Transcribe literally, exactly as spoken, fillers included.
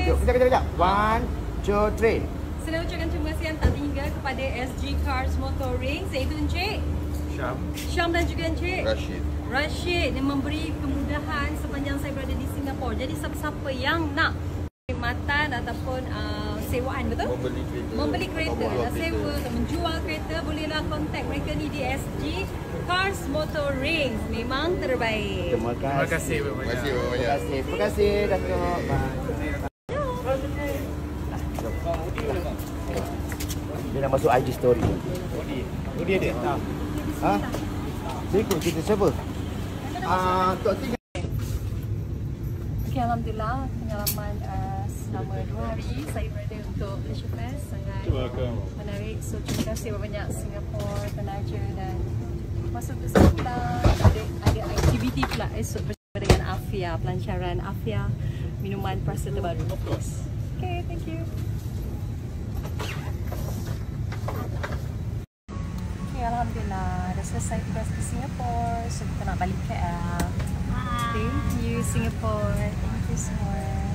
Jom, kejap, kejap, kejap. One, two, three. Saya ucapkan terima kasih yang tak terhingga kepada S G Cars Motoring, iaitu Encik Syam, Syam dan juga Encik Rashid. Rashid yang memberi kemudahan sepanjang saya berada di Singapura. Jadi siapa-siapa yang nak khidmatan ataupun uh, sewaan, betul? Membeli kereta. Membeli kereta, Atau nak sewa, atau menjual kereta, bolehlah kontak mereka ni di S G Cars Motoring. Memang terbaik. Terima kasih. terima kasih banyak. Terima kasih banyak. Terima kasih. Terima kasih, Datuk. Bye. Dia nak masuk I G story. Odi, Odi ada? Tak. Ha? Dia ikut kita siapa? Ah, Tok Ting. Okay, Alhamdulillah pengalaman uh, selama dua hari saya berada untuk Malaysia Fest sangat menarik. So terima kasih banyak Singapore, Penaja dan masa untuk sebentar ada, ada aktiviti pula esok bersama dengan Afia, pelancaran Afia minuman perasa terbaru. Okay, thank you. Okay, Alhamdulillah dah selesai tugas di Singapore. So kita nak balik K L. Thank you Singapore. Thank you so much.